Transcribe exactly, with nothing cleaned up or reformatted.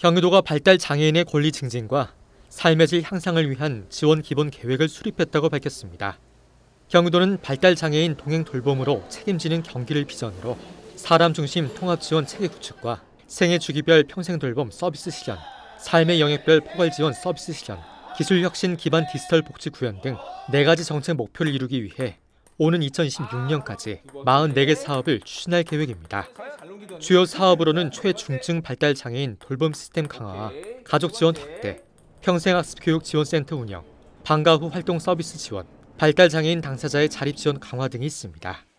경기도가 발달 장애인의 권리 증진과 삶의 질 향상을 위한 지원 기본 계획을 수립했다고 밝혔습니다. 경기도는 발달 장애인 동행 돌봄으로 책임지는 경기를 비전으로 사람 중심 통합 지원 체계 구축과 생애 주기별 평생 돌봄 서비스 실현, 삶의 영역별 포괄 지원 서비스 실현, 기술 혁신 기반 디지털 복지 구현 등 네 가지 정책 목표를 이루기 위해 오는 이천이십육 년까지 사십사 개 사업을 추진할 계획입니다. 주요 사업으로는 최중증 발달 장애인 돌봄 시스템 강화와 가족 지원 확대, 평생학습 교육 지원센터 운영, 방과 후 활동 서비스 지원, 발달 장애인 당사자의 자립 지원 강화 등이 있습니다.